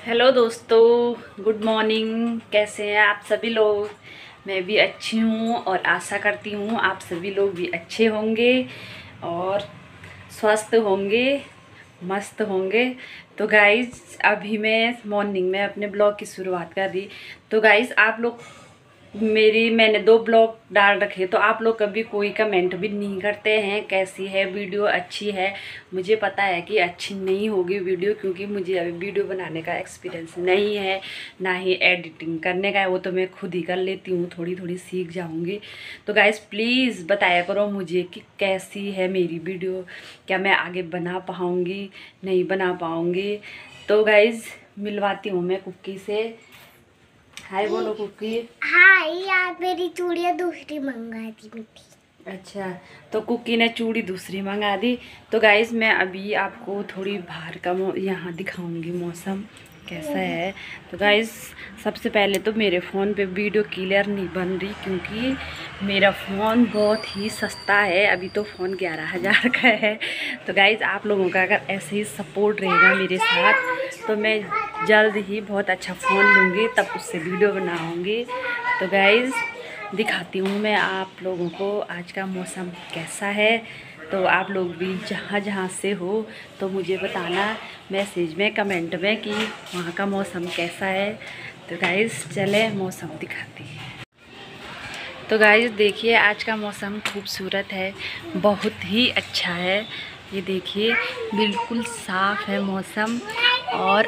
Hello दोस्तों, good morning. कैसे हैं आप सभी लोग। मैं भी अच्छी हूँ और आशा करती हूँ आप सभी लोग भी अच्छे होंगे और स्वस्थ होंगे, मस्त होंगे। तो गाइज़ अभी मैं मॉर्निंग में अपने ब्लॉग की शुरुआत कर रही। तो गाइज़ आप लोग मैंने 2 ब्लॉग डाल रखे, तो आप लोग कभी कोई कमेंट भी नहीं करते हैं कैसी है वीडियो, अच्छी है। मुझे पता है कि अच्छी नहीं होगी वीडियो, क्योंकि मुझे अभी वीडियो बनाने का एक्सपीरियंस नहीं है, ना ही एडिटिंग करने का है। वो तो मैं खुद ही कर लेती हूँ, थोड़ी थोड़ी सीख जाऊँगी। तो गाइज़ प्लीज़ बताया करो मुझे कि कैसी है मेरी वीडियो, क्या मैं आगे बना पाऊँगी, नहीं बना पाऊँगी। तो गाइज़ मिलवाती हूँ मैं कुक्की से। हाय बोलो कुक्की। हाय यार, मेरी चूड़ियाँ दूसरी मंगा दी मीठी। अच्छा, तो कुक्की ने चूड़ी दूसरी मंगा दी। तो गाइज़ मैं अभी आपको थोड़ी बाहर का यहाँ दिखाऊंगी मौसम कैसा है। तो गाइज़ सबसे पहले तो मेरे फ़ोन पे वीडियो क्लियर नहीं बन रही, क्योंकि मेरा फ़ोन बहुत ही सस्ता है। अभी तो फ़ोन 11,000 का है। तो गाइज़ आप लोगों का अगर ऐसे ही सपोर्ट रहेगा मेरे साथ, तो मैं जल्द ही बहुत अच्छा फ़ोन लूँगी, तब उससे वीडियो बनाऊँगी। तो गाइज़ दिखाती हूँ मैं आप लोगों को आज का मौसम कैसा है। तो आप लोग भी जहाँ जहाँ से हो तो मुझे बताना मैसेज में, कमेंट में कि वहाँ का मौसम कैसा है। तो गाइज़ चले मौसम दिखाती है। तो गाइज़ देखिए आज का मौसम खूबसूरत है, बहुत ही अच्छा है। ये देखिए बिल्कुल साफ़ है मौसम। और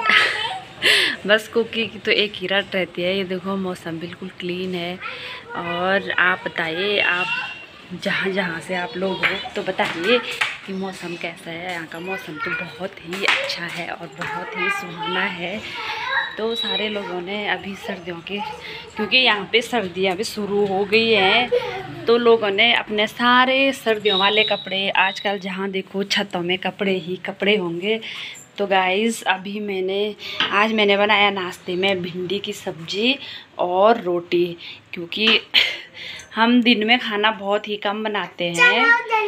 बस कुकी की तो एक ही रट रहती है। ये देखो मौसम बिल्कुल क्लीन है। और आप बताइए, आप जहाँ जहाँ से आप लोग हो तो बताइए कि मौसम कैसा है। यहाँ का मौसम तो बहुत ही अच्छा है और बहुत ही सुहाना है। तो सारे लोगों ने अभी सर्दियों के, क्योंकि यहाँ पे सर्दियाँ भी शुरू हो गई हैं, तो लोगों ने अपने सारे सर्दियों वाले कपड़े, आजकल जहाँ देखो छतों में कपड़े ही कपड़े होंगे। तो गाइज़ अभी आज मैंने बनाया नाश्ते में भिंडी की सब्ज़ी और रोटी, क्योंकि हम दिन में खाना बहुत ही कम बनाते हैं।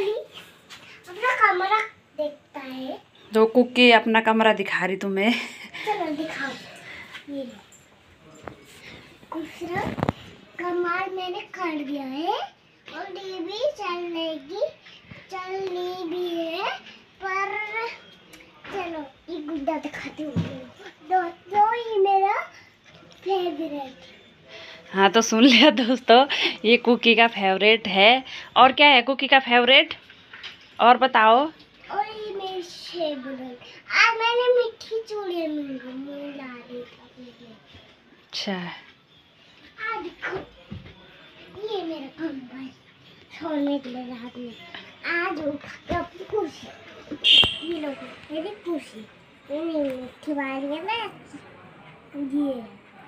अपना कमरा देखता है। तो कुकी अपना कमरा दिखा रही तुम्हें। चलो दिखाओ। ये दूसरा कमरा मैंने कर दिया है, और ये भी चलनी भी है। पर चलो ये गुड्डा दिखाती हूँ। दो ये मेरा फेवरेट। हाँ तो सुन लिया दोस्तों, ये कुकी का फेवरेट है। और क्या है कुकी का फेवरेट, और बताओ। और ये मेरी फेवरेट। आज मैंने मीठी चूड़ियाँ मिला दी। अच्छा, आज देखो ये मेरा कंबल सोने के लिए रात में। आज उठा अपनी कुर्सी, ये लोग मेरी कुर्सी, ये मेरी मीठी वाली है ना, ये।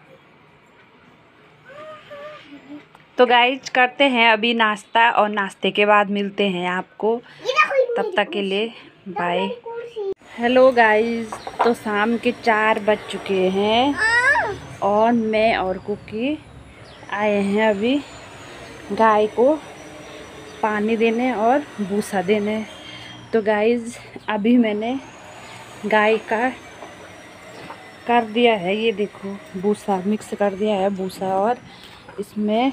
तो गाइज करते हैं अभी नाश्ता, और नाश्ते के बाद मिलते हैं आपको। तब तक के लिए बाय। हेलो गाइज, तो शाम के 4 बज चुके हैं और मैं और कुकी आए हैं अभी गाय को पानी देने और भूसा देने। तो गाइज अभी मैंने गाय का कर दिया है, ये देखो भूसा मिक्स कर दिया है, भूसा और इसमें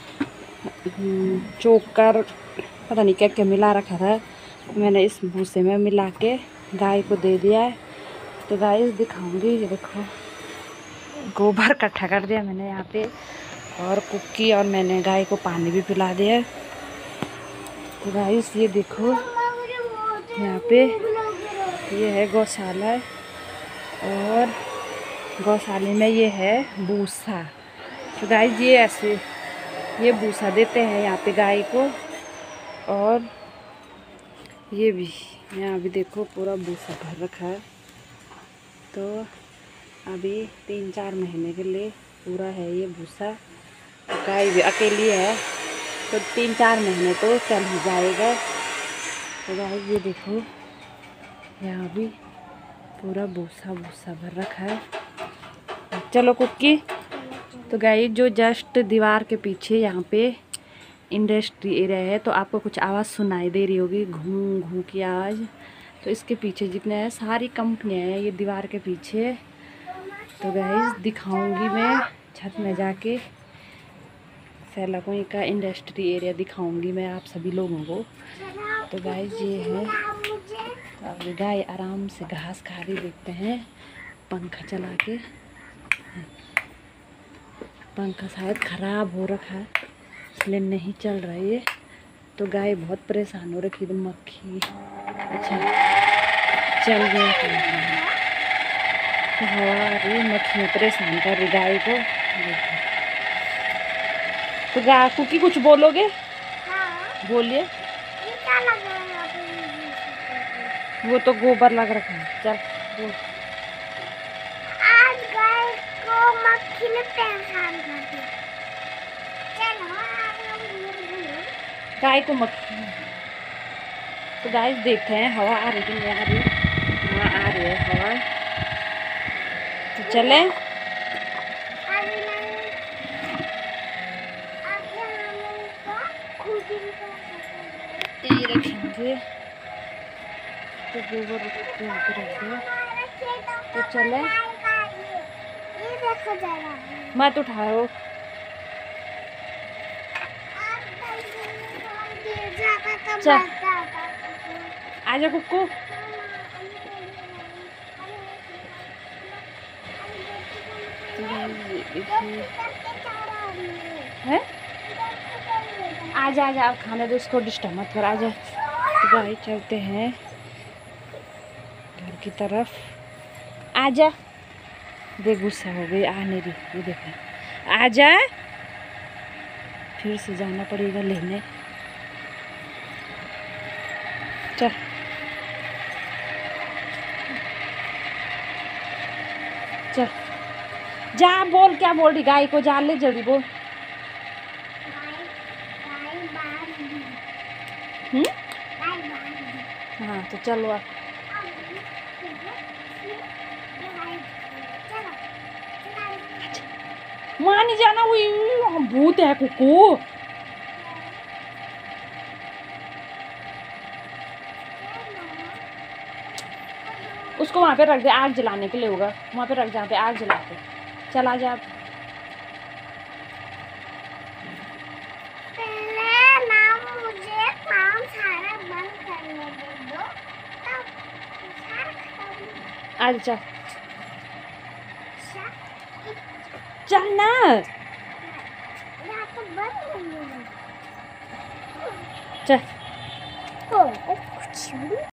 चोकर पता नहीं क्या क्या मिला रखा था, मैंने इस भूसे में मिला के गाय को दे दिया है। तो गाय दिखाऊंगी, ये देखो गोबर इकट्ठा कर दिया मैंने यहाँ पे, और कुक्की और मैंने गाय को पानी भी पिला दिया है। तो गाइस ये देखो यहाँ पे ये है गौशाला, और गौशाले में ये है भूसा। तो गाइस ये ऐसे ये भूसा देते हैं यहाँ पे गाय को। और ये भी यहाँ भी देखो पूरा भूसा भर रखा है। तो अभी 3-4 महीने के लिए पूरा है ये भूसा। तो गाय भी अकेली है, तो 3-4 महीने तो चल ही जाएगा। तो गाय ये देखो यहाँ भी पूरा भूसा भूसा भर रखा है। चलो कुक्की। तो गाय जो जस्ट दीवार के पीछे यहाँ पे इंडस्ट्री एरिया है, तो आपको कुछ आवाज़ सुनाई दे रही होगी, घूं घूं की आवाज़। तो इसके पीछे जितने हैं सारी कंपनियाँ हैं, ये दीवार के पीछे। तो गाइस दिखाऊंगी मैं छत में जाके सैलाकोई का इंडस्ट्री एरिया दिखाऊंगी मैं आप सभी लोगों को। तो गाइस ये है, अब गाय आराम से घास खा रही, देखते हैं पंखा चला के। पंखा शायद ख़राब हो रखा है इसलिए नहीं चल रहा है ये। तो गाय बहुत परेशान हो रखी, तो मक्खी अच्छा चल गया तो हवा आ रही, मक्खी परेशान कर रही गाय को। तो गाय कुकी कुछ बोलोगे? हाँ। बोलिए। ये क्या लग रहा है यहाँ पे? वो तो गोबर लग रखा है। चल बोल। आज गाय को मक्खी ने परेशान कर दिया। चलो आप लोग बोलो। गाय को मक्खी। तो गाइस देखते हैं हवा आ रही कि नहीं आ रही। हाँ आ रही है हवा। तो चले यही रखेंगे। तो गोबर रख दिया। तो चले ये देखो जरा। मत उठाओ। चल आजा कुक्कू। है आजा आजा, आप खाने दो उसको, डिस्टर्ब मत कर। आजा। तो भाई चलते हैं घर की तरफ। आजा। देख गुस्सा हो गई, आ नहीं रही, ये देखो। आजा, फिर से जाना पड़ेगा लेने। चल चल जा। बोल क्या बोल रही गाय को? जा ले जल्दी बोल। हाँ तो चलो आप। वहाँ नहीं जाना, वो भूत है कुकू। उसको वहाँ पे रख दे, आग जलाने के लिए होगा। वहाँ पे रख, जहाँ पे आग जलाते। चला जा। पहले ना मुझे काम सारा बंद करने दे दो, तब सारा खत्म। आज चल चल ना। यहाँ तो बंद नहीं है। चल कुछ